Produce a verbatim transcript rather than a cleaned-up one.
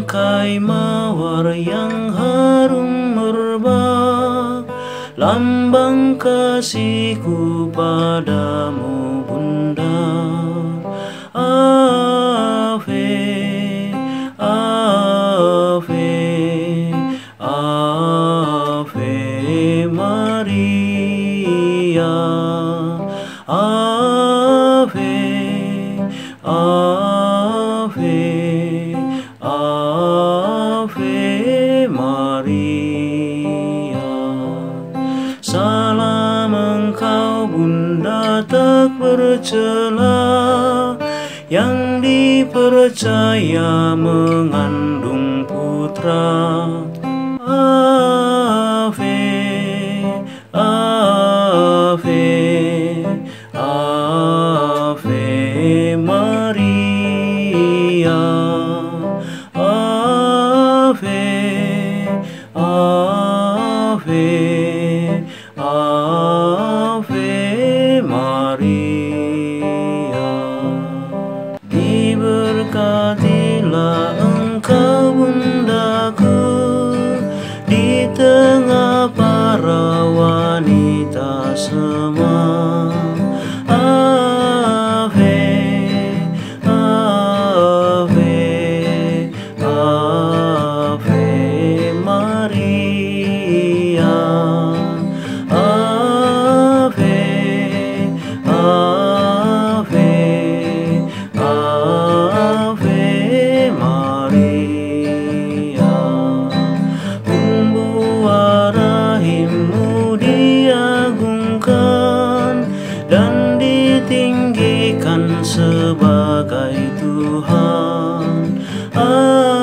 bangkai mawar yang harum merbak, lambang kasihku padamu Bunda. Ave, Ave, Ave Maria. Ave, Ave, Ave Maria. Salam engkau Bunda tak bercela, yang dipercaya mengandung putra. Ave, Ave, Ave Maria. Ave, Ave, Ave Maria. Diberkatilah engkau Bundaku di tengah para wanita semua. Ave, Ave, Ave Maria. Ave, Ave, Ave Maria. Pembuah rahimmu diagungkan dan ditinggikan sebagai Tuhan.